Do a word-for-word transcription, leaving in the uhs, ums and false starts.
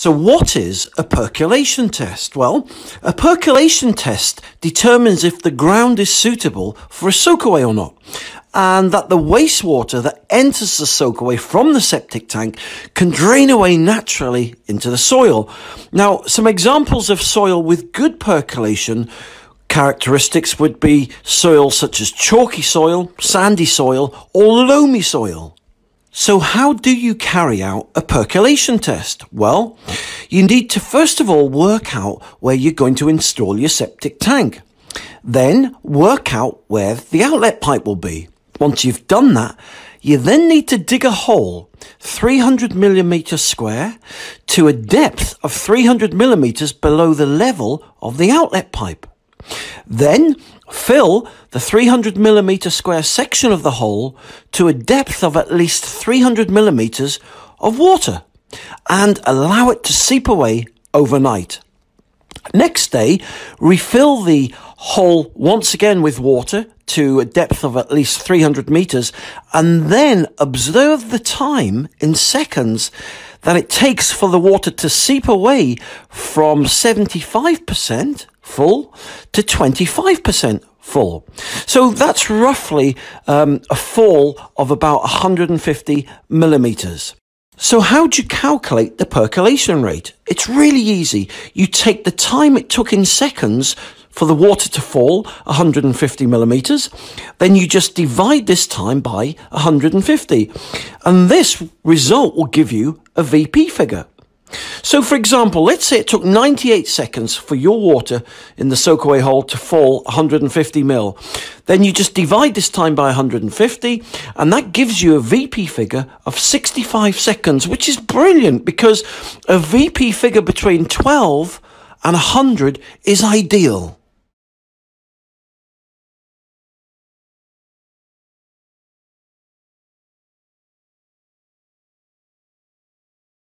So what is a percolation test? Well, a percolation test determines if the ground is suitable for a soakaway or not, and that the wastewater that enters the soakaway from the septic tank can drain away naturally into the soil. Now, some examples of soil with good percolation characteristics would be soil such as chalky soil, sandy soil, or loamy soil. So how do you carry out a percolation test? Well, you need to first of all work out where you're going to install your septic tank. Then work out where the outlet pipe will be. Once you've done that, you then need to dig a hole three hundred millimeters square to a depth of three hundred millimeters below the level of the outlet pipe. Then fill the three hundred millimeter square section of the hole to a depth of at least three hundred millimeters of water and allow it to seep away overnight. Next day, refill the hole once again with water to a depth of at least three hundred meters and then observe the time in seconds that it takes for the water to seep away from seventy-five percent full to twenty-five percent full. So that's roughly um, a fall of about one hundred fifty millimeters. So how do you calculate the percolation rate? It's really easy. You take the time it took in seconds for the water to fall, one hundred fifty millimeters, then you just divide this time by one hundred fifty. And this result will give you a V P figure. So for example, let's say it took ninety-eight seconds for your water in the soakaway hole to fall one hundred fifty mil. Then you just divide this time by one hundred fifty, and that gives you a V P figure of sixty-five seconds, which is brilliant because a V P figure between twelve and one hundred is ideal.